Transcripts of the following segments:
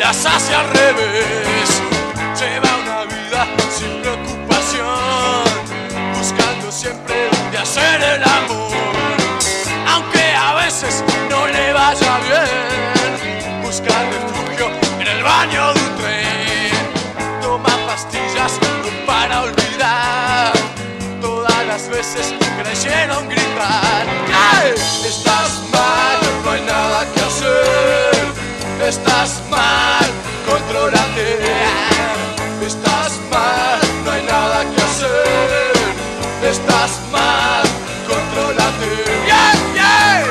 las hace al revés. Lleva una vida sin preocupación, buscando siempre de hacer el amor, aunque a veces no le vaya bien. Busca refugio en el baño de un tren, toma pastillas para olvidar todas las veces que le hicieron gritar. ¡Ay! Estás mal, no hay nada que hacer. Estás mal, contrólate. Estás mal, no hay nada que hacer. Estás mal, contrólate. ¡Yeah, yeah!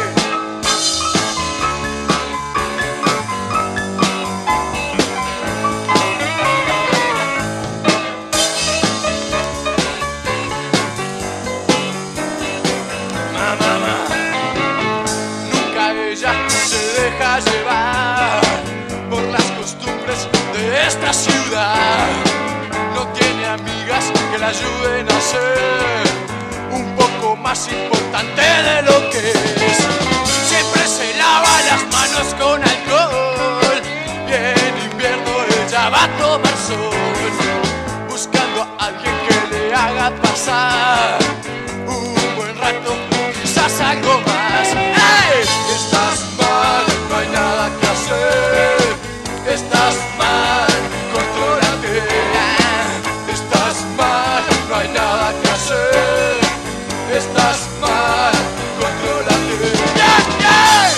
Deja llevar por las costumbres de esta ciudad. No tiene amigas que la ayuden a ser un poco más importante de lo que es. Siempre se lava las manos con alcohol y en invierno ella va a tomar sol, buscando a alguien que le haga pasar un buen rato, quizás algo más. ¡Hey! Estás mal, no hay nada que hacer. Estás mal, contrólate. Estás mal, no hay nada que hacer. Estás mal, contrólate. ¡Yeah, yeah!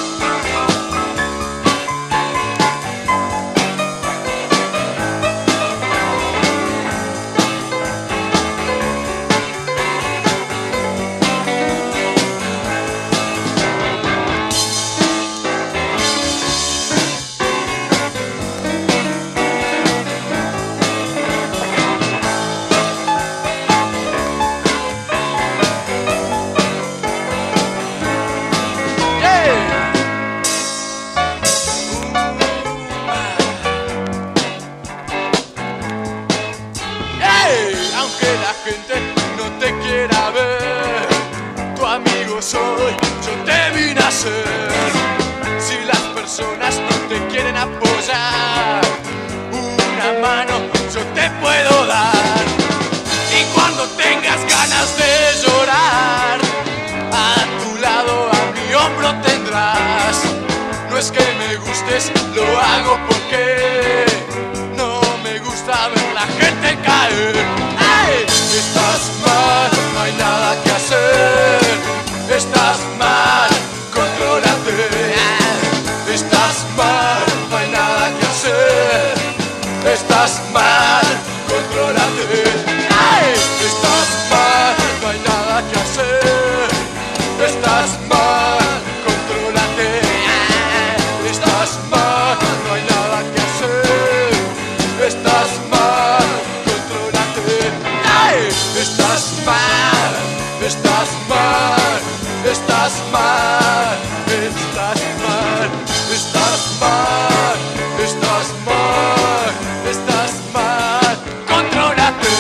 Aunque la gente no te quiera ver, tu amigo soy, yo te vine a ser. Si las personas no te quieren apoyar, una mano yo te puedo dar. Y cuando tengas ganas de llorar, a tu lado, a mi hombro tendrás. No es que me gustes, lo hago porque no me gusta ver la gente caer. Estás mal, no hay nada que hacer. Estás mal, contrólate. Estás mal, no hay nada que hacer. Estás mal, contrólate. Estás mal, no hay nada que hacer. Estás mal, contrólate. Estás mal, no hay nada que hacer. Estás mal, contrólate. Estás mal, estás mal, estás mal, estás mal, estás mal, estás mal, estás mal, contrólate.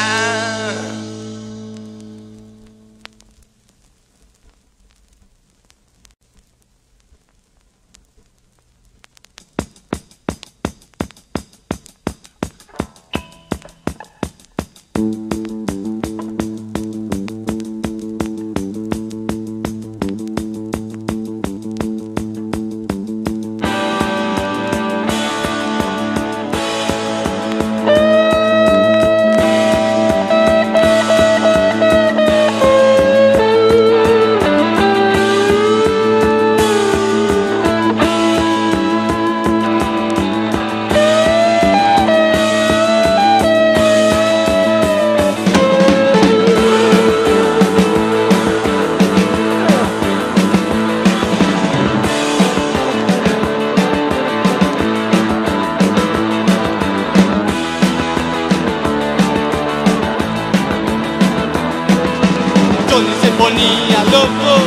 Ponía loco,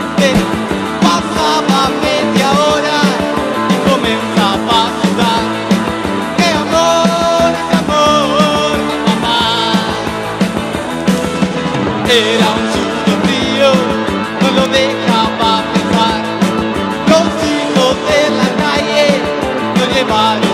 pasaba media hora y comenzaba a sudar. ¡Qué amor, mamá! Era un sudor frío, no lo dejaba pensar. Los hijos de la calle lo llevaron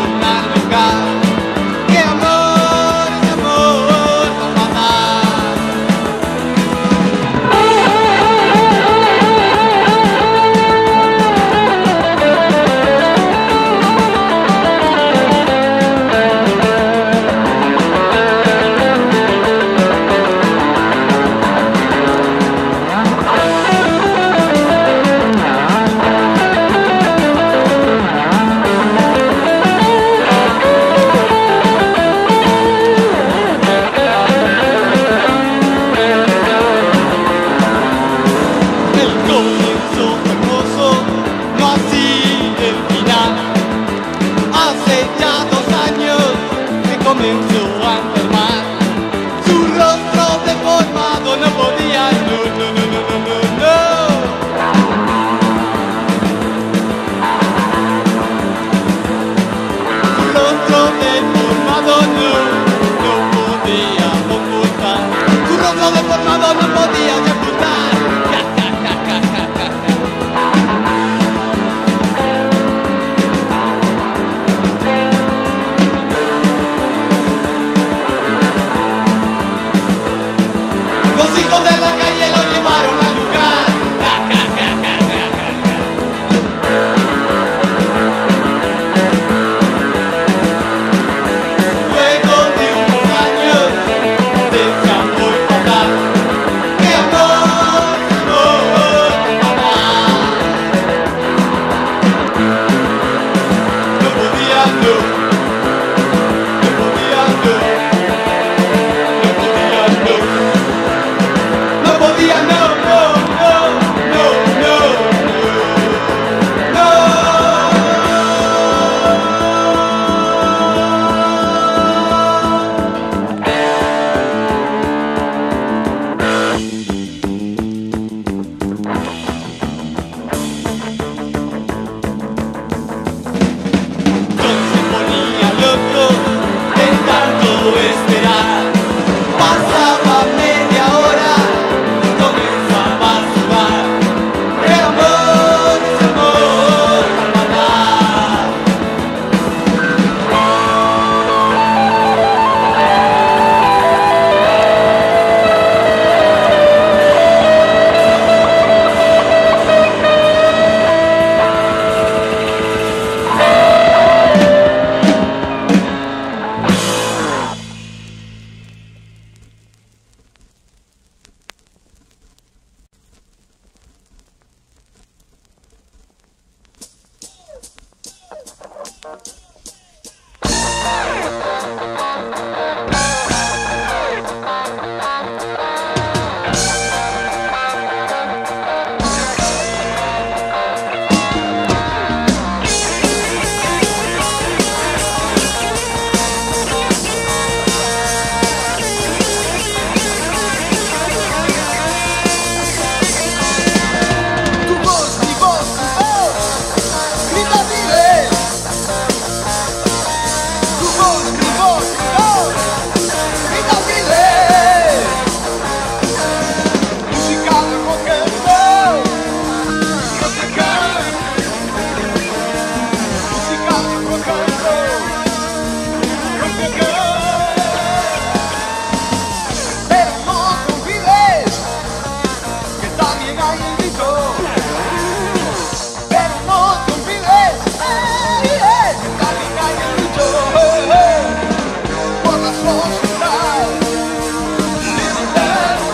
pega y el grito. Pero no te olvides, Metallica y el grito. Por la sociedad, libertad.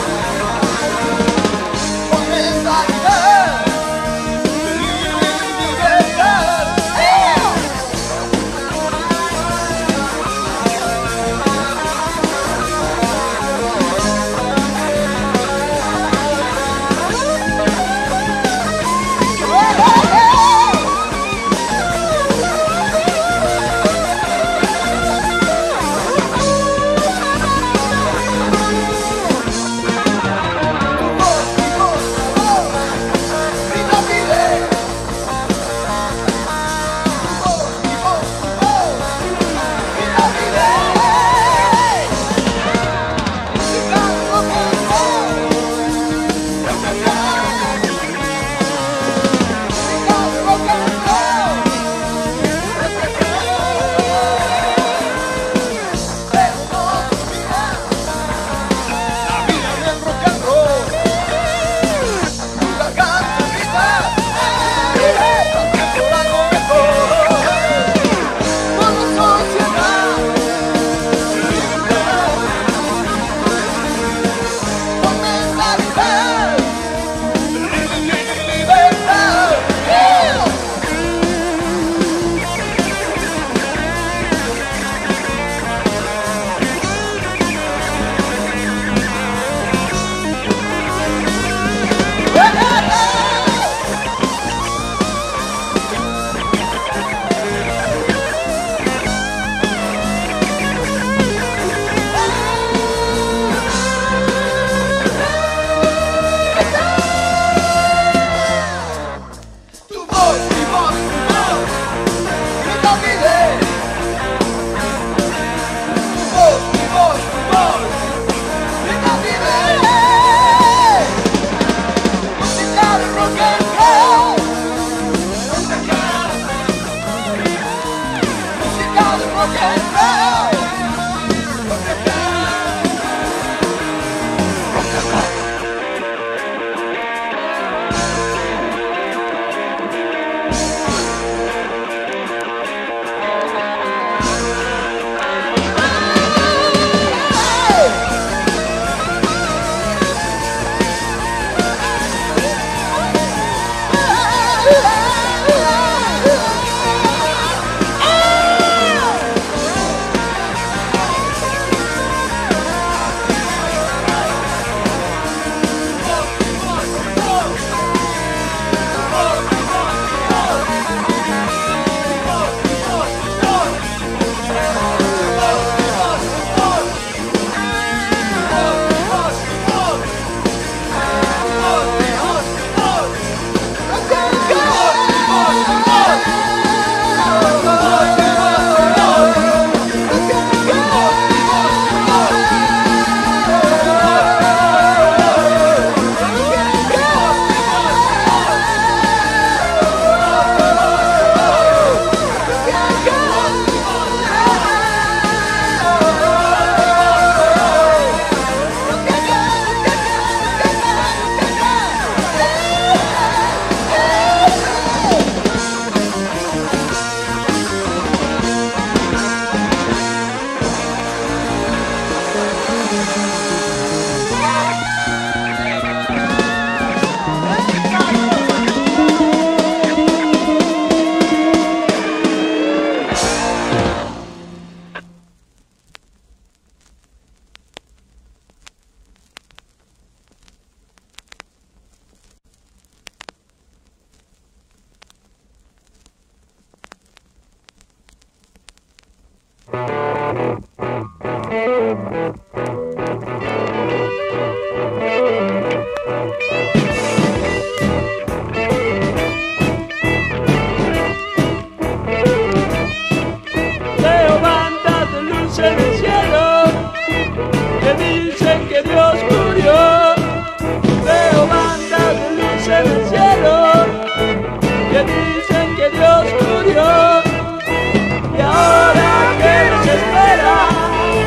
Por mentalidad, libertad.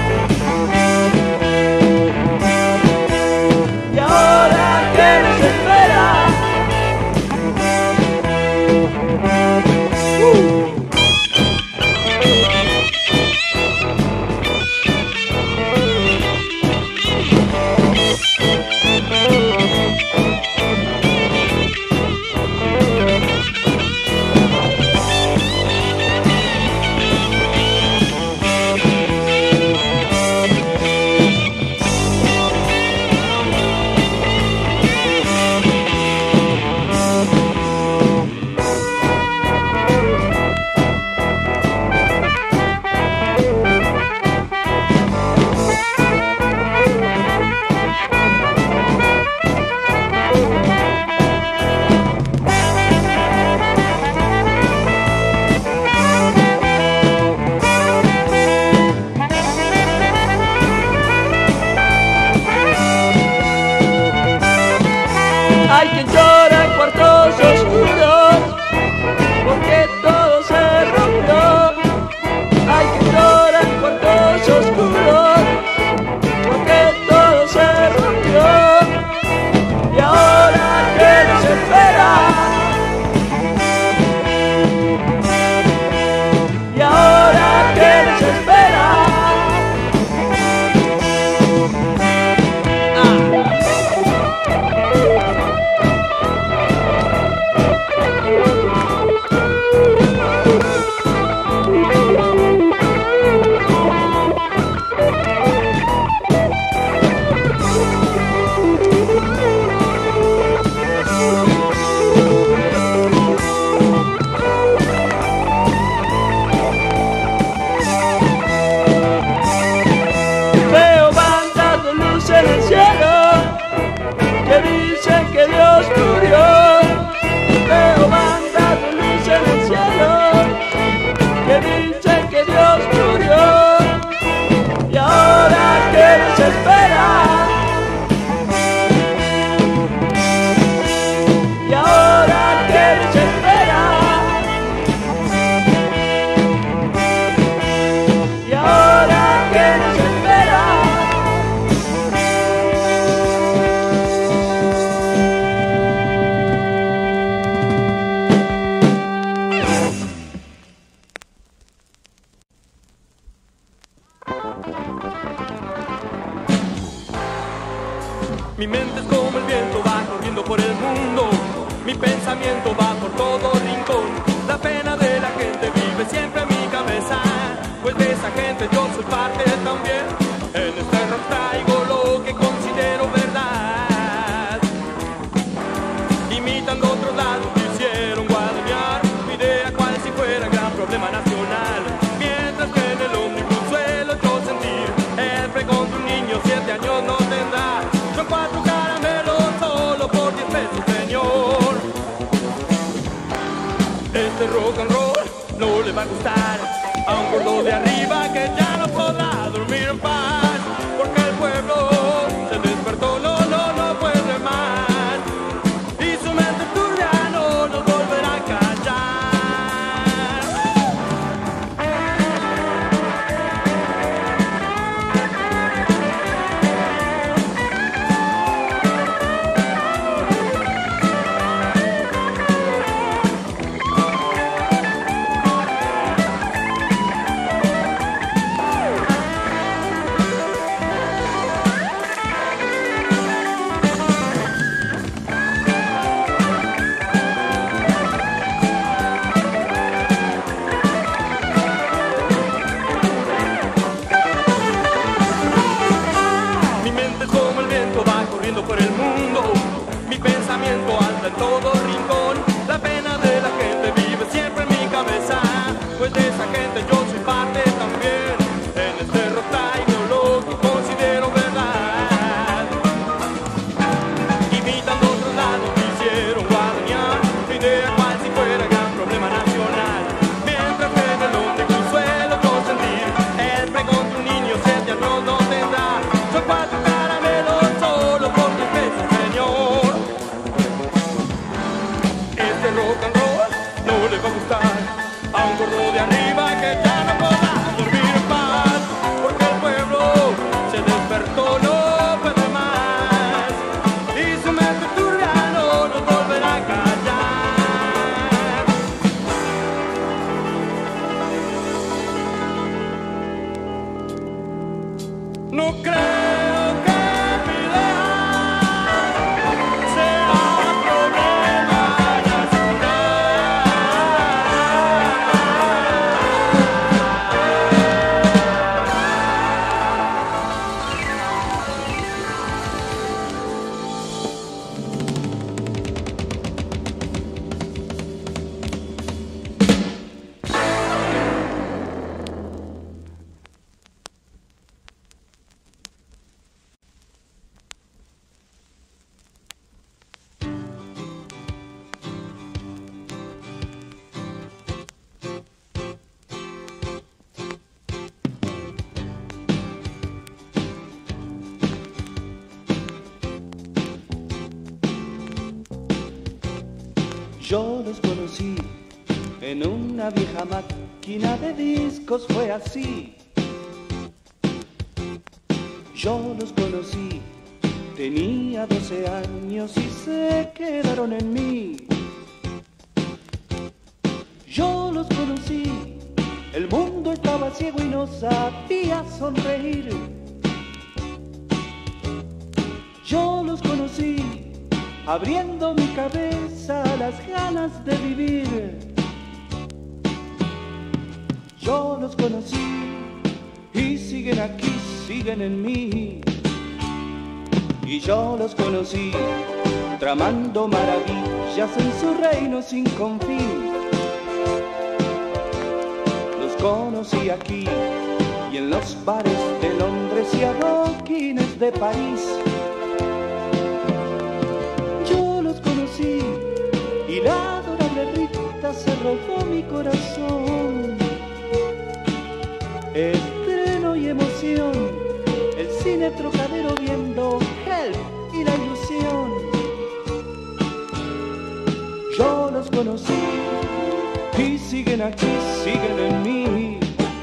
¿Qué nos espera? Hay quien llora en cuartos oscuros porque todo se rompió. Hay quien llora en cuartos oscuros porque todo se rompió. Y ahora que nos espera, y ahora que nos espera. Veo bandas de luz en el cielo que dicen que Dios murió. Veo bandas de luz en el cielo que dicen que Dios murió. Y ahora que nos espera, y ahora que nos espera, y ahora que nos espera. Mi mente es como el viento, va corriendo por el mundo. Mi pensamiento va por todo rincón. La pena de la gente vive siempre en mi cabeza, pues de esa gente yo soy parte también. En este rock traigo lo que considero verdad. Imitando otros lados quisieron guadañar mi idea cual si fuera gran problema nacional. Mientras que en el ómnibus suelo yo sentir el pregón de un niño, 7 años no tendrá. Son 4 caramelos solo por 10 pesos, señor. Este rock and roll no le va a gustar a un gordo de arriba que ya no podrá dormir en paz, porque el pueblo se despertó, no puede más, y su mente turbia no nos volverá a callar. Mi mente es como el viento, va corriendo por el mundo. Mi pensamiento anda en todo rincón. La pena de la gente vive siempre en mi cabeza, pues de esa gente yo soy parte también. En este rock traigo lo que considero verdad. Imitando otros lados quisieron guadañar mi idea cual si fuera gran problema nacional. Mientras que en el ómnibus suelo yo sentir el pregón de un niño, 7 años no tendrá. Son 4 caramelos solo por 10 pesos, señor. Yo los conocí en una vieja máquina de discos, fue así. Yo los conocí, tenía 12 años y se quedaron en mí. Yo los conocí, el mundo estaba ciego y no sabía sonreír. Yo los conocí, abriendo mi cabeza a las ganas de vivir. Yo los conocí y siguen aquí, siguen en mí. Y yo los conocí, tramando maravillas en su reino sin confín. Los conocí aquí y en los bares de Londres y adoquines de París. Yo los conocí y la adorable Rita se robó mi corazón. Estreno y emoción, el cine Trocadero viendo Help y la ilusión. Yo los conocí y siguen aquí, siguen en mí.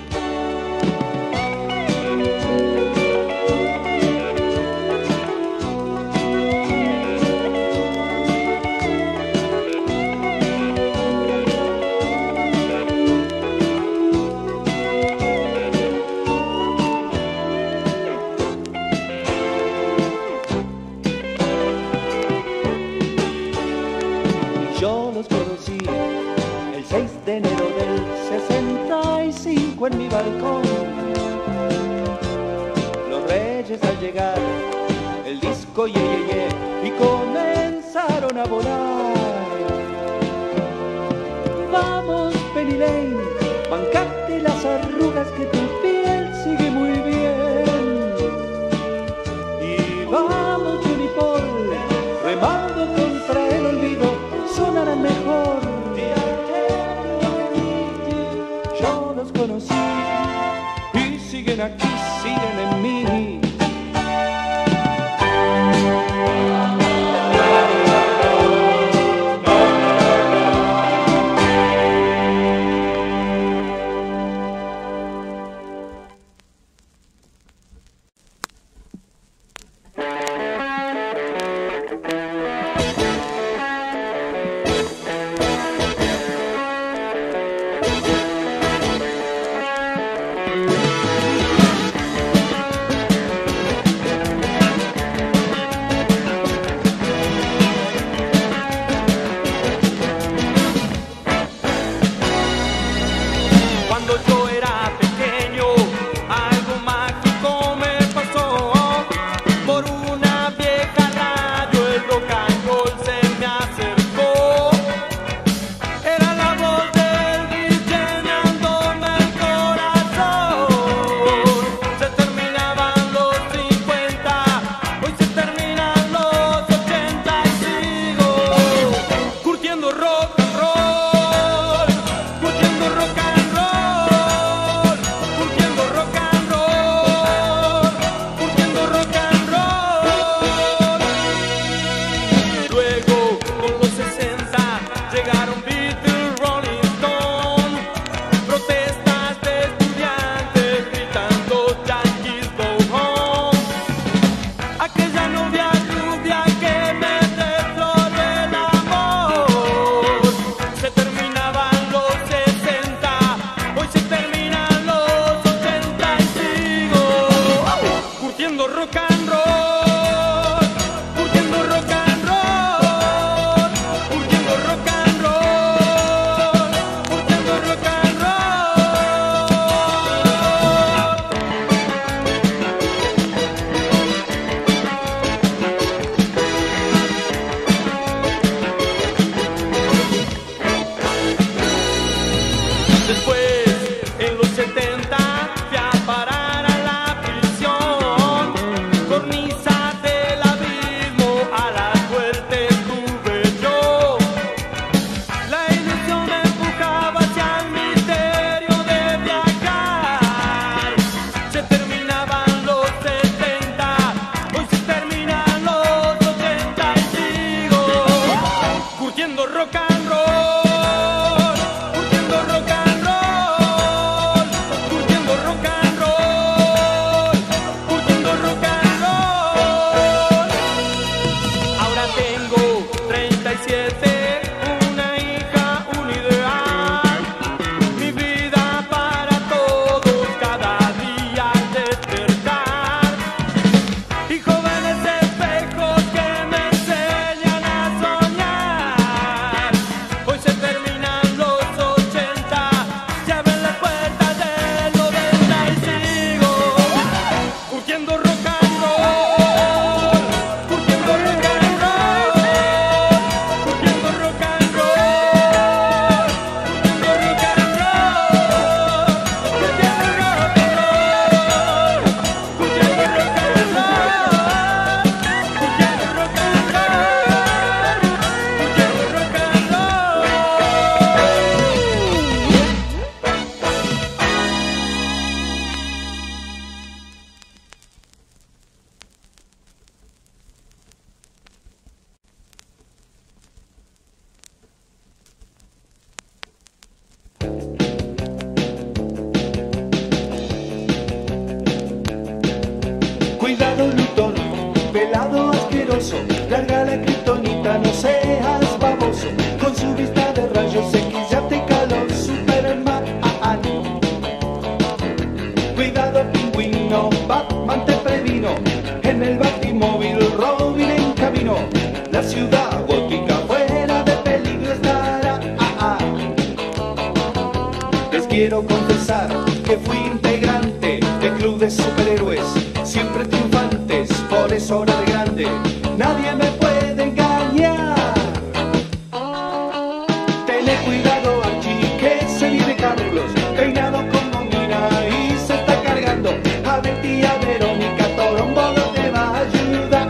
Yo los conocí el 6 de enero del 65 en mi balcón. Los Reyes al llegar, el disco ye, y comenzaron a volar. Vamos Penny Lane, bancate las arrugas que tu piel sigue muy bien. Y vamos Johnny Paul, remando contra el olvido, sonarán mejor. Yo los conocí y siguen aquí, siguen en mí. rock and roll. famoso. Larga la kriptonita, no seas baboso. Con su vista de rayos X ya te caló Superman. Cuidado pingüino, Batman te previno. En el Batimóvil Robin en camino. La ciudad gótica fuera de peligro estará. Les quiero confesar que fui integrante del club de superhéroes, siempre triunfantes, por eso hora de grande. Nadie me puede engañar. Tené cuidado aquí que se viene Carlos, peinado como Mina y se está cargando a Betty y a Verónica. Torombodo te va a ayudar.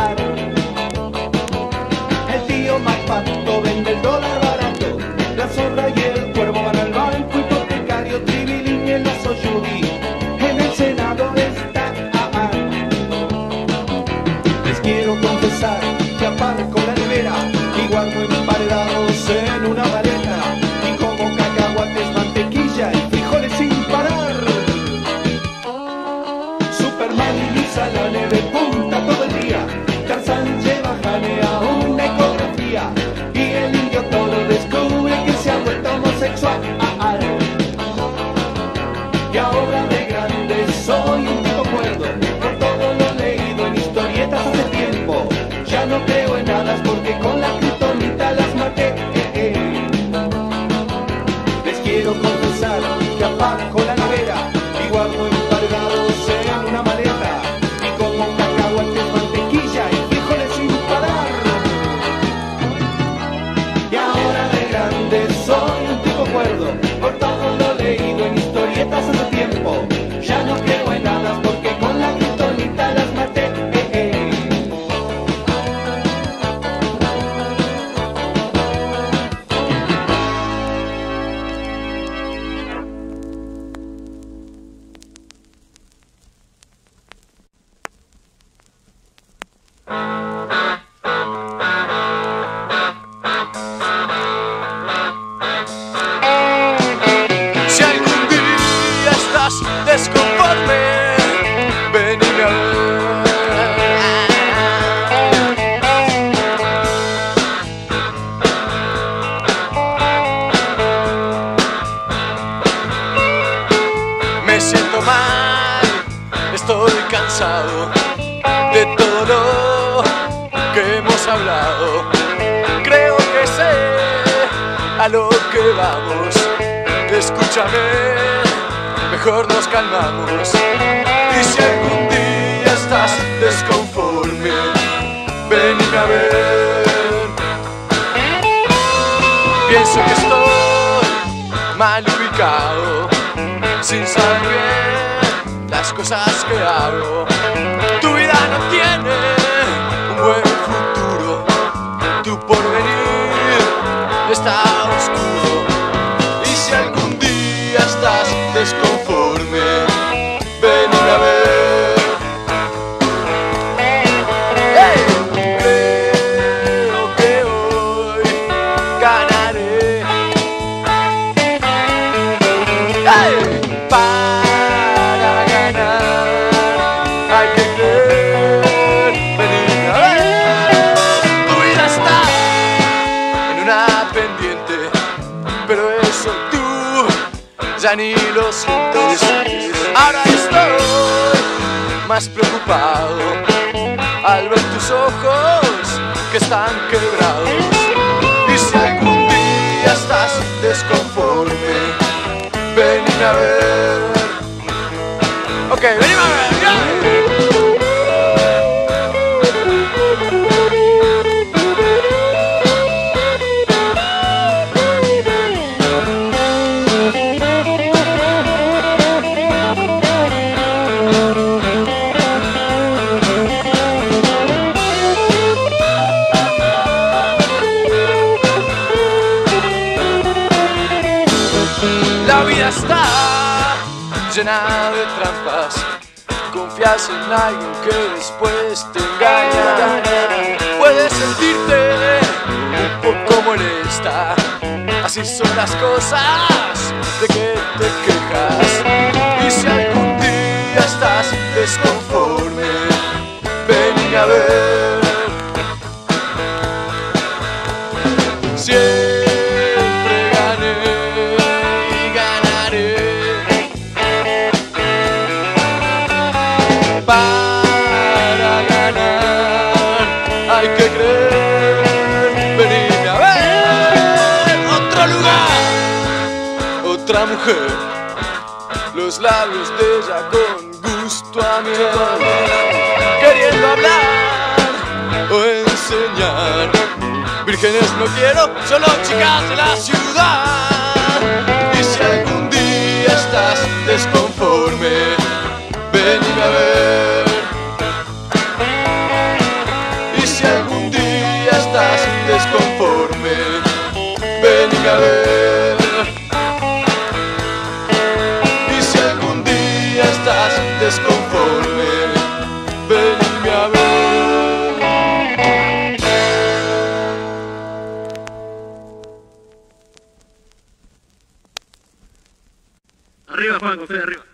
El tío Macpato vende el dólar barato. La zorra y el cuervo van al banco hipotecario. Tribilín y el oso Judy en el Senado está. Les quiero confesar que aparco la nevera y guardo emparedados en una maleta. Y como cacahuates, mantequilla y frijoles sin parar. Superman inicia la neve punta todo el día. Tarzán lleva Jane a una ecografía. Y el indio toro descubre que se ha vuelto homosexual. Y ahora de grande soy un tipo cuerdo. Por todo lo leído en historietas hace tiempo. Ya no creo en hadas porque con la kriptonita las maté. Les quiero confesar que apago la nevera y guardo emparedados en una maleta. Y como cacahuates, mantequilla y frijoles sin parar. Y ahora de grande soy un tipo cuerdo. Por todo lo leído en historietas hace tiempo. Ya no creo en hadas porque con la kriptonita las maté. Si algún día estás desconforme, venime a ver. Me siento mal, estoy cansado de todo lo que hemos hablado. Creo que sé a lo que vamos. Escúchame, mejor nos calmamos. Y si algún día estás desconforme, venime a ver. Pienso que estoy mal ubicado, sin saber bien las cosas que hago. Tu vida no tiene un buen futuro, tu porvenir está oscuro. Y si algún día estás desconforme, venime a ver. ¡Hey! Creo que hoy ganaré. ¡Hey! Para ganar hay que creer. Venime a ver. Tu vida está en una pendiente, pero eso tú ya ni lo sientes. Ahora estoy más preocupado al ver tus ojos que están quebrados. Y si algún día estás desconforme, venime a ver. Ok, venime a ver. La vida está llena de trampas. Confías en alguien que después te engaña. Puedes sentirte un poco molesta. Así son las cosas de que te quejas. Y si algún día estás desconforme, venime a ver. Siempre gané y ganaré. Para ganar hay que creer. Venime a ver otro lugar, otra mujer, los labios de ella con gusto a miel, queriendo hablar o enseñar. Vírgenes no quiero, solo chicas de la ciudad. Y si algún día estás desconforme, venime a ver. Y si algún día estás desconforme, venime a ver. Y si algún día estás desconforme, venime a ver. Arriba, Juan, con fe, arriba.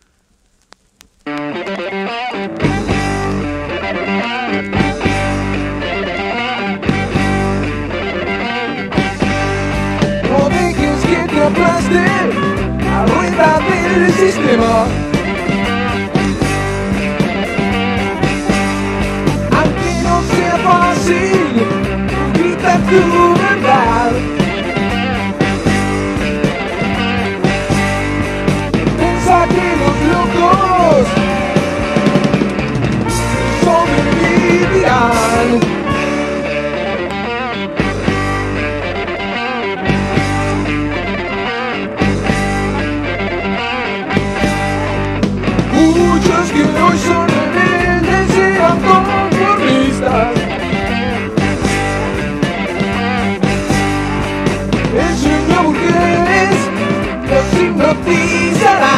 No dejes que te aplaste la rueda del sistema. Aunque no sea fácil, grita tu verdad. Piensa que los locos sobrevivirán. Muchos que hoy son rebeldes serán conformistas. El sueño burgués los hipnotizará.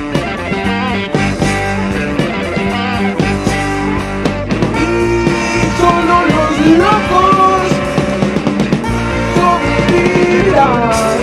Y solo los locos sobrevivirán.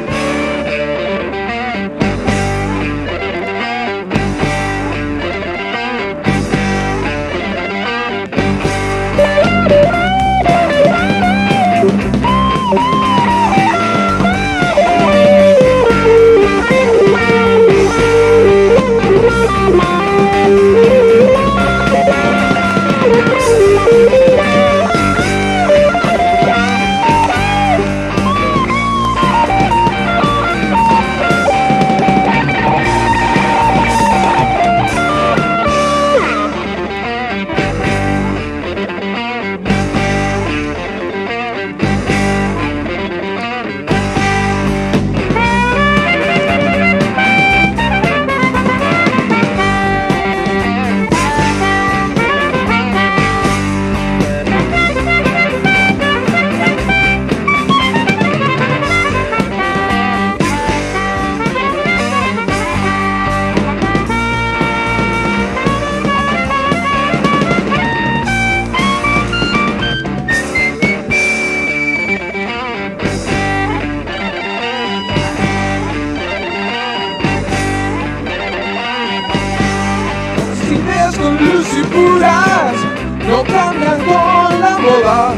Ideas con luz y puras no cambian con la moda.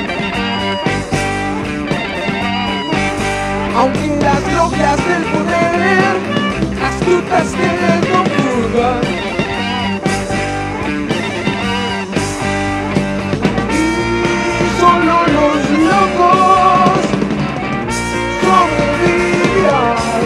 Aunque las logias del poder astutas te confundan. Y solo los locos sobrevivirán.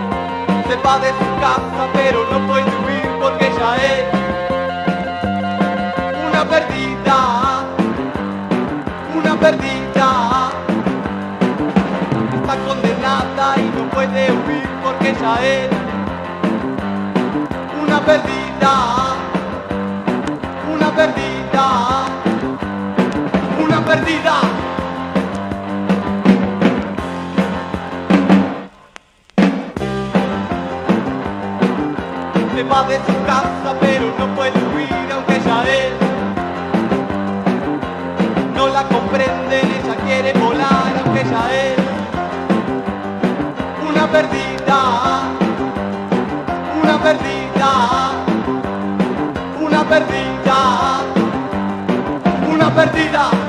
va de su casa, pero no puede huir porque ya es aunque ella es una perdida, una perdida, una perdida. Se va de su casa pero no puede huir aunque ella es. No la comprenden, ella quiere volar aunque ella es una perdida, una perdida, una perdida, una perdida.